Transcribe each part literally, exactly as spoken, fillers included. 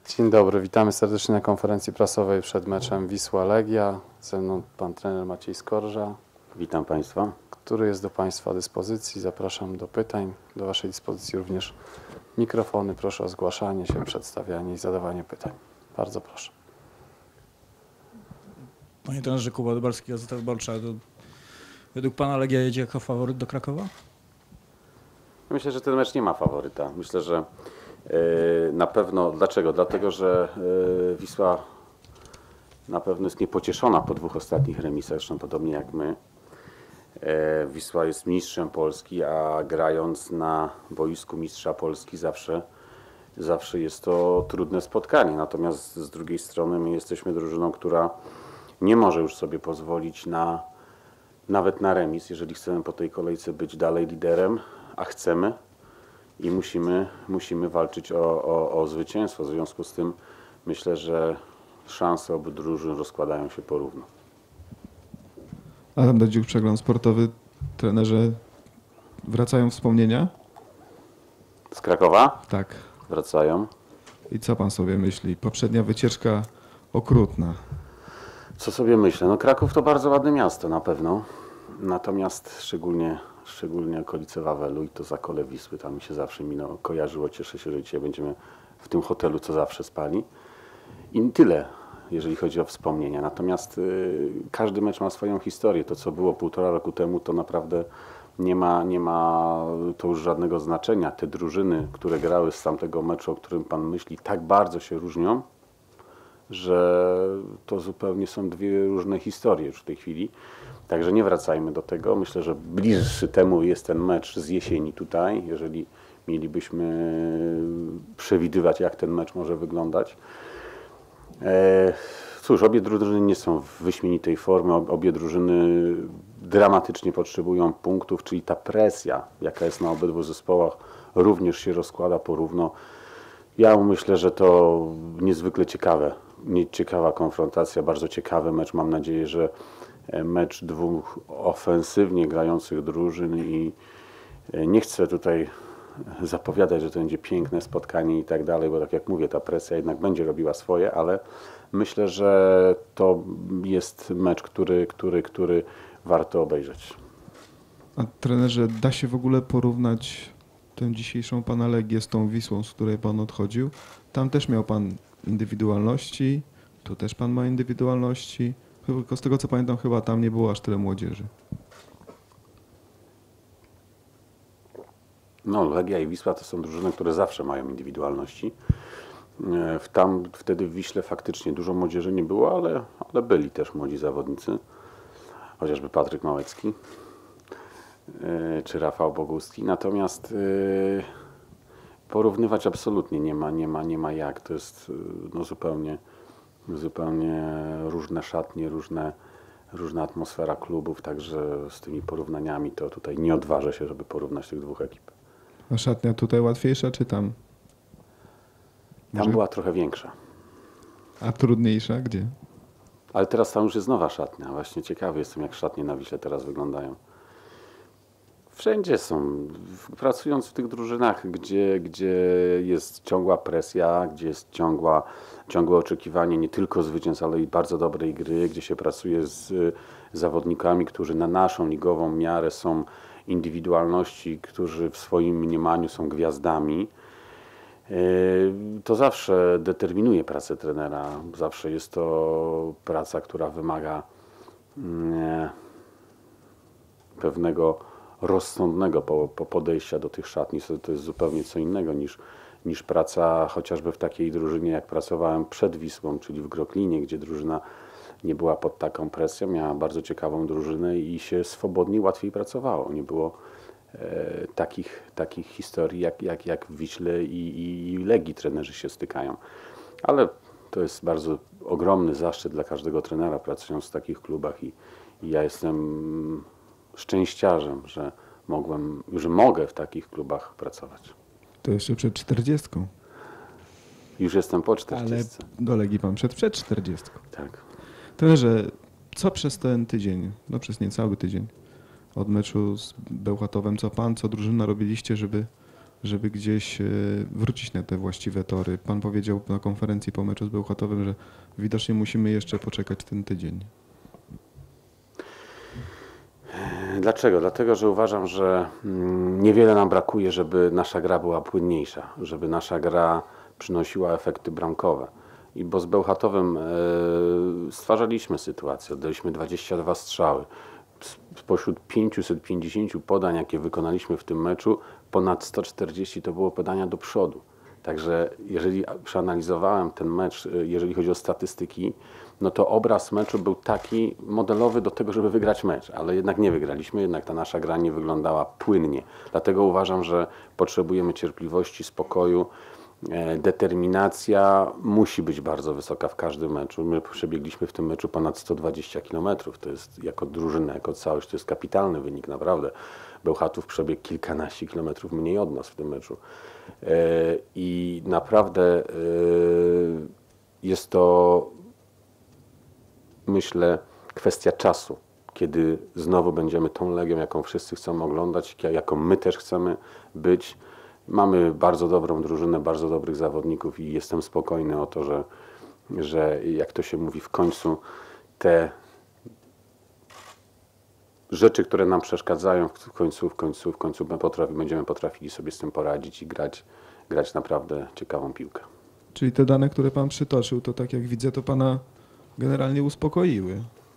Dzień dobry, witamy serdecznie na konferencji prasowej przed meczem Wisła-Legia. Ze mną pan trener Maciej Skorża. Witam Państwa. Który jest do Państwa dyspozycji. Zapraszam do pytań. Do Waszej dyspozycji również mikrofony. Proszę o zgłaszanie się, przedstawianie i zadawanie pytań. Bardzo proszę. Panie trenerze, Kuba Dybalski, Gazeta Wyborcza. Według Pana Legia jedzie jako faworyt do Krakowa? Myślę, że ten mecz nie ma faworyta. Myślę, że yy, na pewno... Dlaczego? Dlatego, że yy, Wisła na pewno jest niepocieszona po dwóch ostatnich remisach, zresztą podobnie jak my. Yy, Wisła jest mistrzem Polski, a grając na boisku mistrza Polski zawsze, zawsze jest to trudne spotkanie. Natomiast z drugiej strony my jesteśmy drużyną, która nie może już sobie pozwolić na nawet na remis, jeżeli chcemy po tej kolejce być dalej liderem, a chcemy i musimy, musimy walczyć o, o, o zwycięstwo. W związku z tym myślę, że szanse obu drużyn rozkładają się porówno. Adam Dadziuk, Przegląd Sportowy. Trenerze, wracają wspomnienia? Z Krakowa? Tak. Wracają. I co pan sobie myśli? Poprzednia wycieczka okrutna. Co sobie myślę? No Kraków to bardzo ładne miasto na pewno. Natomiast szczególnie, szczególnie okolice Wawelu i to Zakole Wisły, tam mi się zawsze mi no, kojarzyło. Cieszę się, że dzisiaj będziemy w tym hotelu, co zawsze spali. I tyle, jeżeli chodzi o wspomnienia. Natomiast y, każdy mecz ma swoją historię. To, co było półtora roku temu, to naprawdę nie ma, nie ma to już żadnego znaczenia. Te drużyny, które grały z tamtego meczu, o którym pan myśli, tak bardzo się różnią, że to zupełnie są dwie różne historie już w tej chwili. Także nie wracajmy do tego. Myślę, że bliższy temu jest ten mecz z jesieni tutaj, jeżeli mielibyśmy przewidywać, jak ten mecz może wyglądać. E, cóż, obie drużyny nie są w wyśmienitej formie, obie drużyny dramatycznie potrzebują punktów, czyli ta presja, jaka jest na obydwu zespołach, również się rozkłada porówno. Ja myślę, że to niezwykle ciekawe, ciekawa konfrontacja, bardzo ciekawy mecz. Mam nadzieję, że mecz dwóch ofensywnie grających drużyn i nie chcę tutaj zapowiadać, że to będzie piękne spotkanie i tak dalej, bo tak jak mówię, ta presja jednak będzie robiła swoje, ale myślę, że to jest mecz, który, który, który warto obejrzeć. A trenerze, da się w ogóle porównać tę dzisiejszą pana Legię z tą Wisłą, z której pan odchodził? Tam też miał pan indywidualności, tu też pan ma indywidualności. Tylko z tego co pamiętam, chyba tam nie było aż tyle młodzieży. No, Legia i Wisła to są drużyny, które zawsze mają indywidualności. W tam wtedy w Wiśle faktycznie dużo młodzieży nie było, ale, ale byli też młodzi zawodnicy. Chociażby Patryk Małecki czy Rafał Boguski. Natomiast yy, porównywać absolutnie nie ma, nie ma, nie ma jak. To jest no, zupełnie, zupełnie różne szatnie, różne, różna atmosfera klubów, także z tymi porównaniami to tutaj nie odważę się, żeby porównać tych dwóch ekip. A szatnia tutaj łatwiejsza czy tam? Tam Może... była trochę większa. A trudniejsza gdzie? Ale teraz tam już jest nowa szatnia. Właśnie ciekawy jestem, jak szatnie na Wiśle teraz wyglądają. Wszędzie są. Pracując w tych drużynach, gdzie, gdzie jest ciągła presja, gdzie jest ciągła, ciągłe oczekiwanie nie tylko zwycięstw, ale i bardzo dobrej gry, gdzie się pracuje z zawodnikami, którzy na naszą ligową miarę są indywidualności, którzy w swoim mniemaniu są gwiazdami, to zawsze determinuje pracę trenera. Zawsze jest to praca, która wymaga pewnego rozsądnego podejścia do tych szatni. To jest zupełnie co innego niż, niż praca chociażby w takiej drużynie, jak pracowałem przed Wisłą, czyli w Groklinie, gdzie drużyna nie była pod taką presją, miała bardzo ciekawą drużynę i się swobodniej, łatwiej pracowało. Nie było e, takich, takich historii, jak, jak, jak w Wiśle i, i, i Legii trenerzy się stykają. Ale to jest bardzo ogromny zaszczyt dla każdego trenera pracując w takich klubach i, i ja jestem szczęściarzem, że mogłem, że mogę w takich klubach pracować. To jeszcze przed czterdziestką. Już jestem po czterdziestce. Ale do Legii pan przed przed czterdziestką. Tak. Trenerze, co przez ten tydzień, no przez niecały tydzień od meczu z Bełchatowem, co pan, co drużyna robiliście, żeby żeby gdzieś e, wrócić na te właściwe tory? Pan powiedział na konferencji po meczu z Bełchatowem, że widocznie musimy jeszcze poczekać ten tydzień. Dlaczego? Dlatego, że uważam, że mm, niewiele nam brakuje, żeby nasza gra była płynniejsza, żeby nasza gra przynosiła efekty bramkowe. I bo z Bełchatowem e, stwarzaliśmy sytuację, oddaliśmy dwadzieścia dwa strzały. Spośród pięćset pięćdziesięciu podań, jakie wykonaliśmy w tym meczu, ponad sto czterdzieści to było podania do przodu. Także jeżeli przeanalizowałem ten mecz, jeżeli chodzi o statystyki, no to obraz meczu był taki modelowy do tego, żeby wygrać mecz, ale jednak nie wygraliśmy, jednak ta nasza gra nie wyglądała płynnie. Dlatego uważam, że potrzebujemy cierpliwości, spokoju. Determinacja musi być bardzo wysoka w każdym meczu. My przebiegliśmy w tym meczu ponad sto dwadzieścia kilometrów. To jest jako drużyna, jako całość, to jest kapitalny wynik, naprawdę. Bełchatów przebiegł kilkanaście kilometrów mniej od nas w tym meczu. I naprawdę jest to, myślę, kwestia czasu, kiedy znowu będziemy tą Legią, jaką wszyscy chcą oglądać, jaką my też chcemy być. Mamy bardzo dobrą drużynę, bardzo dobrych zawodników i jestem spokojny o to, że, że jak to się mówi, w końcu te rzeczy, które nam przeszkadzają, w końcu, w końcu, w końcu potrafi, będziemy potrafili sobie z tym poradzić i grać, grać naprawdę ciekawą piłkę. Czyli te dane, które pan przytoczył, to tak jak widzę, to pana generalnie uspokoiły.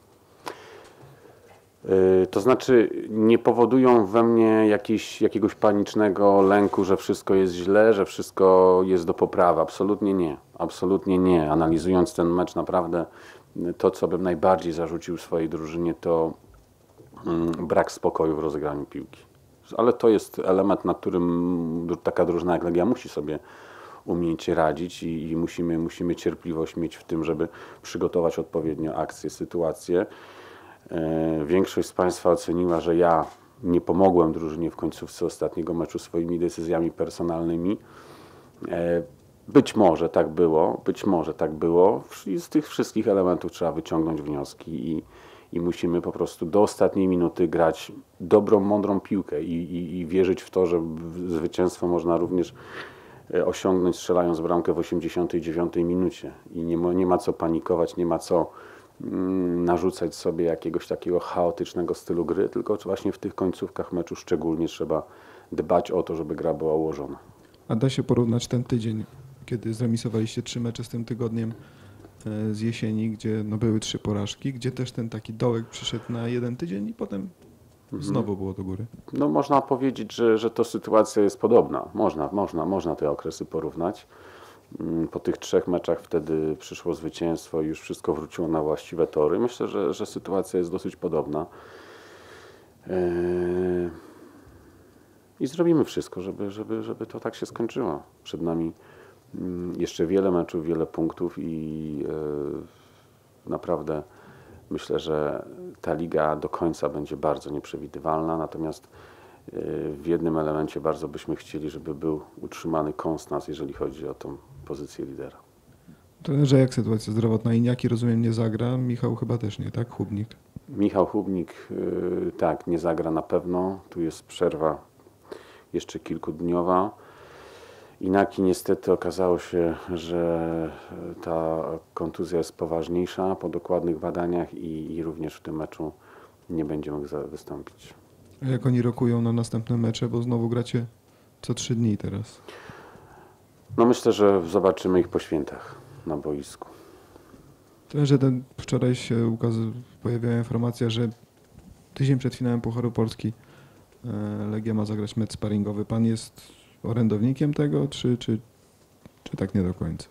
To znaczy nie powodują we mnie jakiejś, jakiegoś panicznego lęku, że wszystko jest źle, że wszystko jest do poprawy. Absolutnie nie. Absolutnie nie. Analizując ten mecz, naprawdę to, co bym najbardziej zarzucił swojej drużynie, to brak spokoju w rozegraniu piłki. Ale to jest element, na którym taka drużyna jak Legia musi sobie umieć radzić i, i musimy, musimy cierpliwość mieć w tym, żeby przygotować odpowiednio akcje, sytuacje. Większość z Państwa oceniła, że ja nie pomogłem drużynie w końcówce ostatniego meczu swoimi decyzjami personalnymi. Być może tak było, być może tak było. I z tych wszystkich elementów trzeba wyciągnąć wnioski i, i musimy po prostu do ostatniej minuty grać dobrą, mądrą piłkę i, i, i wierzyć w to, że zwycięstwo można również osiągnąć strzelając bramkę w osiemdziesiątej dziewiątej minucie. I nie ma, nie ma co panikować, nie ma co narzucać sobie jakiegoś takiego chaotycznego stylu gry, tylko właśnie w tych końcówkach meczu szczególnie trzeba dbać o to, żeby gra była ułożona. A da się porównać ten tydzień, kiedy zremisowaliście trzy mecze z tym tygodniem z jesieni, gdzie no były trzy porażki, gdzie też ten taki dołek przyszedł na jeden tydzień i potem mhm. znowu było do góry? No można powiedzieć, że, że to sytuacja jest podobna. Można, można, można te okresy porównać. Po tych trzech meczach wtedy przyszło zwycięstwo i już wszystko wróciło na właściwe tory. Myślę, że, że sytuacja jest dosyć podobna. I zrobimy wszystko, żeby, żeby, żeby to tak się skończyło. Przed nami jeszcze wiele meczów, wiele punktów i naprawdę myślę, że ta liga do końca będzie bardzo nieprzewidywalna. Natomiast w jednym elemencie bardzo byśmy chcieli, żeby był utrzymany konstans, jeżeli chodzi o tą pozycję lidera. Trenerze, jak sytuacja zdrowotna? Iniaki, rozumiem, nie zagra. Michał chyba też nie, tak? Hubnik. Michał Hubnik, yy, tak, nie zagra na pewno. Tu jest przerwa jeszcze kilkudniowa. Inaki niestety okazało się, że ta kontuzja jest poważniejsza po dokładnych badaniach i, i również w tym meczu nie będzie mógł wystąpić. A jak oni rokują na następne mecze, bo znowu gracie co trzy dni teraz? No myślę, że zobaczymy ich po świętach na boisku. Trenerze, ten wczoraj się ukaz... pojawiła informacja, że tydzień przed finałem Pucharu Polski Legia ma zagrać mecz sparingowy. Pan jest orędownikiem tego, czy, czy, czy tak nie do końca?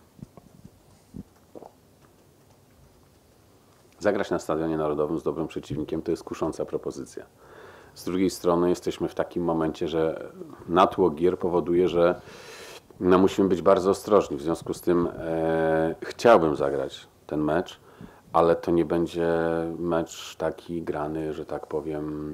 Zagrać na Stadionie Narodowym z dobrym przeciwnikiem to jest kusząca propozycja. Z drugiej strony jesteśmy w takim momencie, że natłok gier powoduje, że no, musimy być bardzo ostrożni. W związku z tym e, chciałbym zagrać ten mecz, ale to nie będzie mecz taki grany, że tak powiem,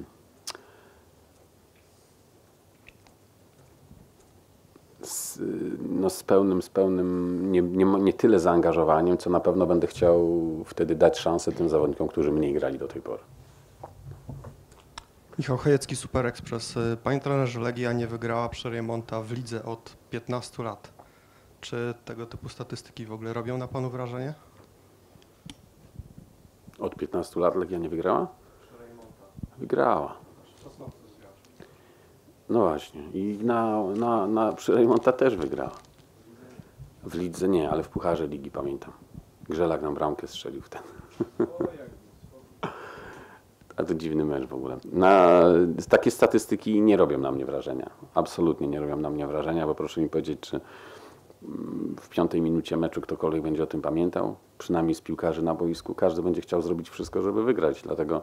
z, no, z pełnym, z pełnym nie, nie, nie tyle zaangażowaniem, co na pewno będę chciał wtedy dać szansę tym zawodnikom, którzy mniej grali do tej pory. Michał Chojecki, Super Express. Panie trenerze, Legia nie wygrała przy remonta w lidze od piętnastu lat. Czy tego typu statystyki w ogóle robią na panu wrażenie? Od piętnastu lat Legia nie wygrała? Wygrała. No właśnie. I na, na, na, przy Rejmonta też wygrała. W lidze nie, ale w Pucharze Ligi pamiętam. Grzelak nam bramkę strzelił wtedy. A to dziwny mecz w ogóle. Na, takie statystyki nie robią na mnie wrażenia. Absolutnie nie robią na mnie wrażenia, bo proszę mi powiedzieć, czy w piątej minucie meczu ktokolwiek będzie o tym pamiętał. Przynajmniej z piłkarzy na boisku. Każdy będzie chciał zrobić wszystko, żeby wygrać. Dlatego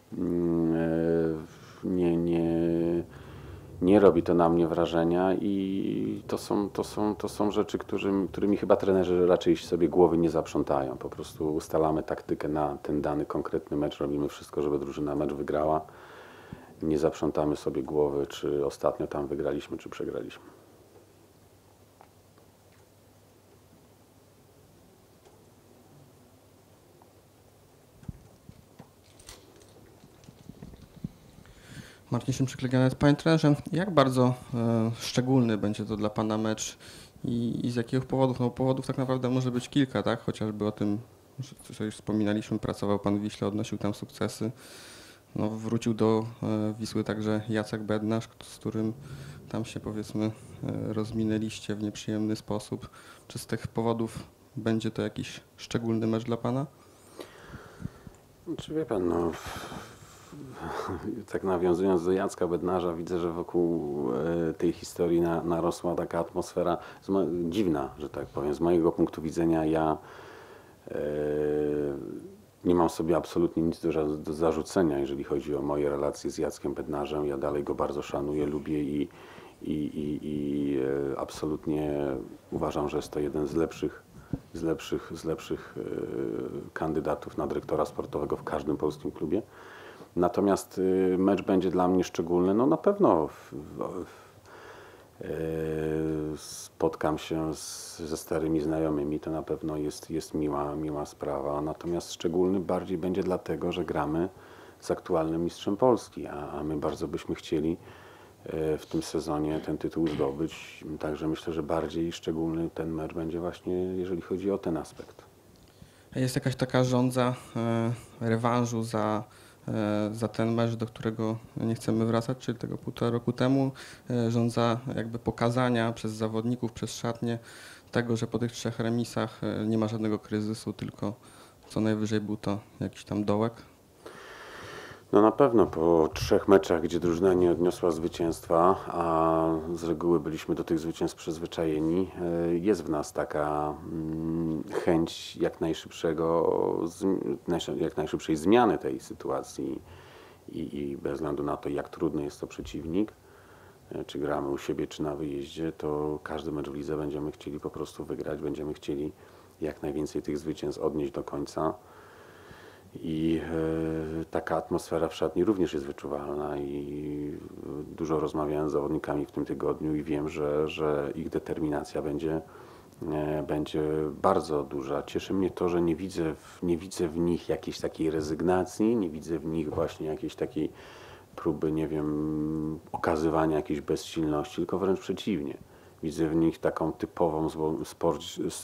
nie, nie, nie robi to na mnie wrażenia i to są, to są, to są rzeczy, którym, którymi chyba trenerzy raczej sobie głowy nie zaprzątają. Po prostu ustalamy taktykę na ten dany konkretny mecz, robimy wszystko, żeby drużyna mecz wygrała. Nie zaprzątamy sobie głowy, czy ostatnio tam wygraliśmy, czy przegraliśmy. Marcin Szymczyk-Legionec. Panie trenerze, jak bardzo e, szczególny będzie to dla Pana mecz i, i z jakich powodów? No powodów tak naprawdę może być kilka, tak? Chociażby o tym, że co już wspominaliśmy, pracował Pan w Wiśle, odnosił tam sukcesy. No, wrócił do e, Wisły także Jacek Bednarz, z którym tam się powiedzmy e, rozminęliście w nieprzyjemny sposób. Czy z tych powodów będzie to jakiś szczególny mecz dla Pana? Czy wie Pan, no... Tak nawiązując do Jacka Bednarza, widzę, że wokół tej historii na, narosła taka atmosfera dziwna, że tak powiem. Z mojego punktu widzenia ja e, nie mam sobie absolutnie nic do, do zarzucenia, jeżeli chodzi o moje relacje z Jackiem Bednarzem. Ja dalej go bardzo szanuję, lubię i, i, i, i e, absolutnie uważam, że jest to jeden z lepszych, z lepszych, z lepszych e, kandydatów na dyrektora sportowego w każdym polskim klubie. Natomiast mecz będzie dla mnie szczególny. No na pewno w, w, w, spotkam się z, ze starymi znajomymi, to na pewno jest, jest miła, miła sprawa. Natomiast szczególny bardziej będzie dlatego, że gramy z aktualnym mistrzem Polski, a, a my bardzo byśmy chcieli w tym sezonie ten tytuł zdobyć. Także myślę, że bardziej szczególny ten mecz będzie właśnie, jeżeli chodzi o ten aspekt. Jest jakaś taka żądza e, rewanżu za za ten mecz, do którego nie chcemy wracać, czyli tego półtora roku temu, żądza jakby pokazania przez zawodników, przez szatnię tego, że po tych trzech remisach nie ma żadnego kryzysu, tylko co najwyżej był to jakiś tam dołek? No na pewno po trzech meczach, gdzie drużyna nie odniosła zwycięstwa, a z reguły byliśmy do tych zwycięstw przyzwyczajeni, jest w nas taka chęć jak najszybszego, jak najszybszej zmiany tej sytuacji i, i bez względu na to, jak trudny jest to przeciwnik, czy gramy u siebie, czy na wyjeździe, to każdy mecz w lidze będziemy chcieli po prostu wygrać, będziemy chcieli jak najwięcej tych zwycięstw odnieść do końca. I e, taka atmosfera w szatni również jest wyczuwalna i dużo rozmawiałem z zawodnikami w tym tygodniu i wiem, że, że ich determinacja będzie, e, będzie bardzo duża. Cieszy mnie to, że nie widzę, w, nie widzę w nich jakiejś takiej rezygnacji, nie widzę w nich właśnie jakiejś takiej próby, nie wiem, okazywania jakiejś bezsilności, tylko wręcz przeciwnie. Widzę w nich taką typową zło, sport,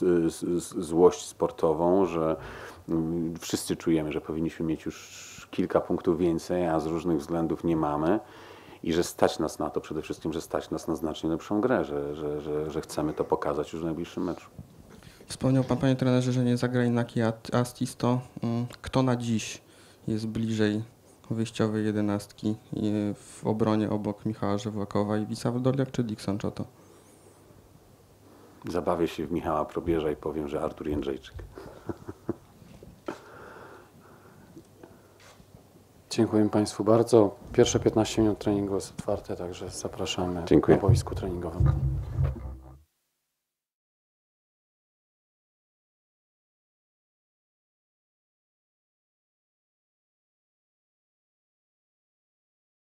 złość sportową, że wszyscy czujemy, że powinniśmy mieć już kilka punktów więcej, a z różnych względów nie mamy i że stać nas na to, przede wszystkim, że stać nas na znacznie lepszą grę, że, że, że, że chcemy to pokazać już w najbliższym meczu. Wspomniał Pan, Panie trenerze, że nie zagra Inaki Astis, to kto na dziś jest bliżej wyjściowej jedenastki w obronie obok Michała Żewłakowa i Wisa Wdoliak czy Dixon Czoto? Zabawię się w Michała Probierza i powiem, że Artur Jędrzejczyk. Dziękuję Państwu bardzo. Pierwsze piętnaście minut treningu jest otwarte, także zapraszamy Dziękuję. na boisku treningowym.